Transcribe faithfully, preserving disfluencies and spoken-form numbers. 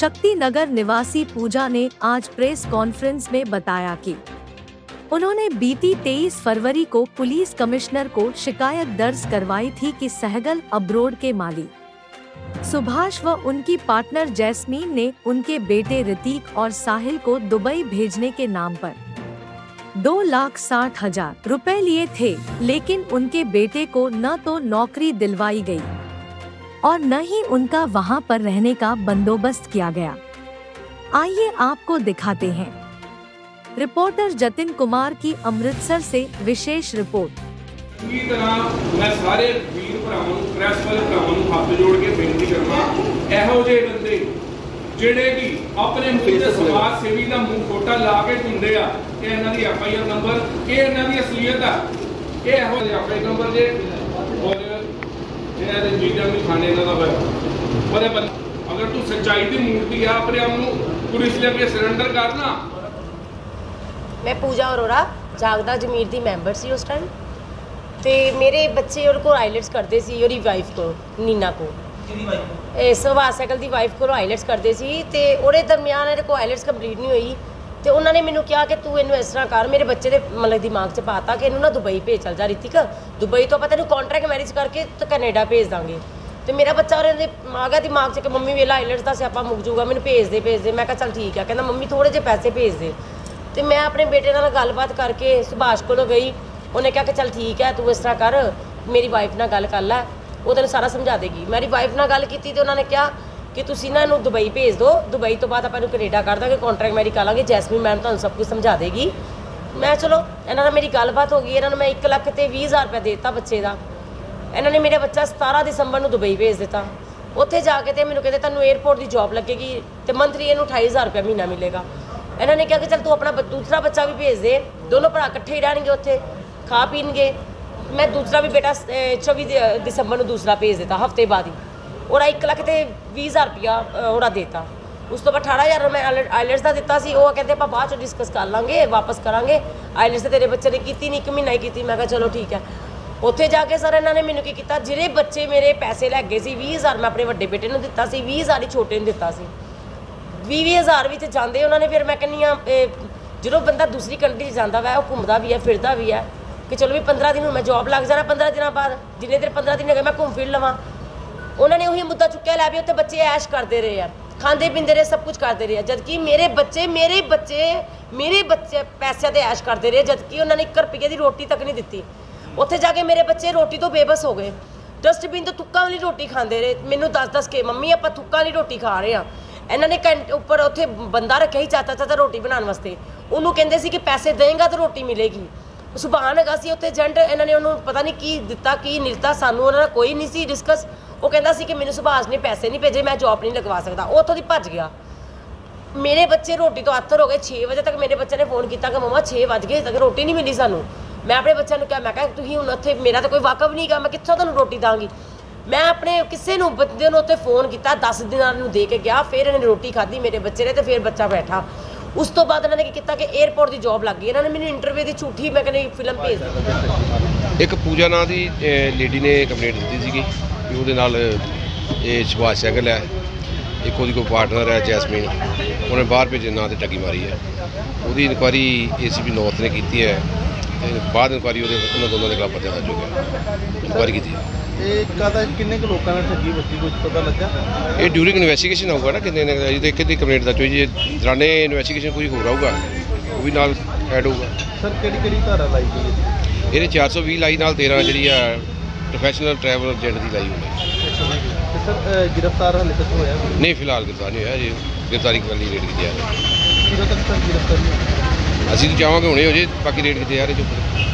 शक्ति नगर निवासी पूजा ने आज प्रेस कॉन्फ्रेंस में बताया कि उन्होंने बीती तेईस फरवरी को पुलिस कमिश्नर को शिकायत दर्ज करवाई थी कि सहगल अब्रोड के माली सुभाष व उनकी पार्टनर जैस्मीन ने उनके बेटे ऋतिक और साहिल को दुबई भेजने के नाम पर दो लाख साठ हजार रुपए लिए थे, लेकिन उनके बेटे को न तो नौकरी दिलवाई गई और न ही उनका वहां पर रहने का बंदोबस्त किया गया। आइए आपको दिखाते हैं रिपोर्टर जतिन कुमार की अमृतसर से विशेष रिपोर्ट। पूरी तरह मैं सारे वीर भरावां प्रेस वाले भरावां हाथ जोड़ के बेनती करना, ਇਹੋ ਜਿਹੇ ਬੰਦੇ ਜਿਹੜੇ कि अपने मुंह ते समाज सेवी का मूँह खोटा ला के ढूंढे आ कि इन्हां दी एफ आई आर नंबर ये इन्हां दी असलीयत है। ये ਇਹੋ ਜਿਹੇ एफ आई आर नंबर जे और ਇਹਨਾਂ ਦੇ ਜੀਜਾਂ ਵੀ ਖਾਣੇ ਇਹਨਾਂ ਦਾ ਬੜੇ ਬੰਦੇ। अगर तू सच्चाई की मूर्ति है अपने आप को पुलिस लेके सरेंडर करना। मैं पूजा अरोड़ा जागदा जमीर दी मैंबर सी उस टाइम ते मेरे बच्चे और को आईलेट्स करते सी और वाइफ को नीना को सुभाष सहगल दी वाइफ को आईलेट्स करते सी ते ओरे दरमियान मेरे को आईलेट्स कंप्लीट नहीं हुई तो उन्होंने मैंने कहा कि तू इनू इस तरह कर, मेरे बच्चे के मतलब दिमाग च पाता कि इनू ना दुबई भेज चल जा ऋतिक, दुबई तो पता नहीं कॉन्ट्रैक्ट मैरिज करके तो कनेडा भेज देंगे। तो मेरा बच्चा और आ गया दिमाग च कि मम्मी वेला आईलेट्स का स्यापा मुक जूगा, मैंने भेज दे भेज दे। मैं कहा चल ठीक है, कहना मम्मी थोड़े जे पैसे भेज दे। तो मैं अपने बेटे नाल गलबात करके सुभाष को गई, उन्हें कहा कि चल ठीक है तू इस तरह कर, मेरी वाइफ नाल गल कर लै, वो तेन सारा समझा देगी। मेरी वाइफ नाल गल की तो उन्होंने कहा कि तुसी ना इनू दुबई भेज दो, दुबई तो बाद आपां कनेडा कर देंगे, कॉन्ट्रैक्ट मैरिज कर लेंगे, जैस्मीन मैम तुहानूं सब कुछ समझा देगी। मैं चलो इन्होंने मेरी गलबात हो गई, इन्होंने मैं एक लख तो भी हज़ार रुपया देता बच्चे का। इन्होंने मेरा बच्चा सतारह दिसंबर को दुबई भेज दिता। उत्थे जाके तो मैंने कहते तुहानूं एयरपोर्ट की जॉब लगेगी तो मंथली इनू अठाई हज़ार रुपया महीना मिलेगा। इन्होंने कहा कि चल तू अपना दूसरा बच्चा भी भेज दे, दोनों भरा इकट्ठे ही रहणगे, उत्थे खा पीनगे। मैं दूसरा भी बेटा चौबी दिसंबर को दूसरा भेज देता हफ्ते बाद ही, और एक लख तो भी हज़ार रुपया ओरा देता। उस तो बाद अठारह हज़ार मैं आईलेट्स का दिता सी, वो कहते आप बाद डिस्कस कर लाँगे वापस करांगे, आईलेट्स तेरे बच्चे ने की नहीं, एक महीना ही की। मैं कहा चलो ठीक है। उत्थे जाके सर इन्होंने मैंने की किया, जिहड़े बच्चे मेरे पैसे लै गए सी, भी हज़ार मैं अपने वड्डे बेटे को दिता सी, भी हज़ार ही छोटे ने दिता सी। भी भी हज़ार भी जाते उन्होंने, फिर मैं कहनी हाँ जो बंदा दूसरी कंट्री जाता वै वो घूमता भी है फिरता भी है कि चलो भी पंद्रह दिन मैं जॉब लग जाना, पंद्रह दिन बाद जिन्ने देर पंद्रह दिन हो गए मैं घूम फिर लवां। उन्होंने वही मुद्दा चुक्या लै भी उत्थे बच्चे ऐश करते रहे हैं, खाते पींदे रहे, सब कुछ करते रहे, जबकि मेरे बच्चे मेरे बच्चे मेरे बच्चे पैसे के ऐश करते रहे, जबकि उन्होंने एक रुपये की रोटी तक नहीं दी। उत्थे जाके मेरे बच्चे रोटी तो बेबस हो गए, डस्टबिन तो थुक्का वाली रोटी खाते रहे, मैनू दस दस के मम्मी आप थुक्का वाली रोटी खा रहे हैं। इन्होंने घंटे उपर उत्थे बंदा रखा ही चाचा चाचा रोटी बनाने वास्ते, उन्होंने कहते सी कि पैसे देंगा तो रोटी मिलेगी। सुभान हैगा सी उत्थे एजेंट, इन्होंने उन्होंने पता नहीं की दिता की नहीं दिता, सानू उन्होंने कोई नहीं सी डिस्कस। वो कहता सी कि मैंने सुभाष ने पैसे नहीं भेजे, मैं जॉब नहीं लगवा सकता, वो उत्थों दी भज गया। मेरे बच्चे रोटी तो अत्तर हो गए, छे बजे तक मेरे बच्चे ने फोन किया कि मम्मा छे बज गए तक रोटी नहीं मिली सानू। मैं अपने बच्चों को कहा, मैं कहा तुसीं हुण उत्थे मेरा तो कोई वाकफ नहीं गा, मैं कित्थों तुहानूं रोटी दांगी। मैं अपने किसी नूं बंदे नूं उत्थे फोन किया, दस दिनां नूं दे के गया, फिर इन्होंने रोटी खाधी मेरे बच्चे ने, तो फिर बच्चा बैठा। उस तो बाद इन्होंने किया कि एयरपोर्ट की जॉब लग गई, इन्होंने मैंने इंटरव्यू की झूठी मैं कहनी फिल्म भेज दी। एक पूजा नाम की लेडी ने कंप्लेंट दी थी कि उसदे नाल ये सुभाष सहगल है, एक वो कोई पार्टनर है जैस्मीन, उन्हें बाहर भेजने नाम से ठगी मारी है। उसकी inquiry A C P north ने की है, बाद इनकुआरी उन्होंने दोनों के खिलाफ पर्चा दर्ज हो गया, इनकुआरी की है। ये ड्यूरिंग इन्वेस्टिगेशन होगा ना, कितने अजे तो एक कंप्लेंट दर्ज हुई जी, दौराने इन्वेस्टिगेशन कोई हो रहा होगा वो भी नाल ऐड होगा। सर किहड़ी धारा लाई गई ये चार सौ भी लाई नाल तेरह जी प्रोफैशनल ट्रैवल एजेंट की लाई होगी। सर गिरफ्तार हाले तक होया नहीं, फिलहाल गिरफ्तार नहीं होया जी, गिरफ्तारी वाली रेड की जा रही है। किदों तक सर गिरफ्तारी असीं तो चाहांगे हुणे हो जे, बाकी रेड की जा रही जो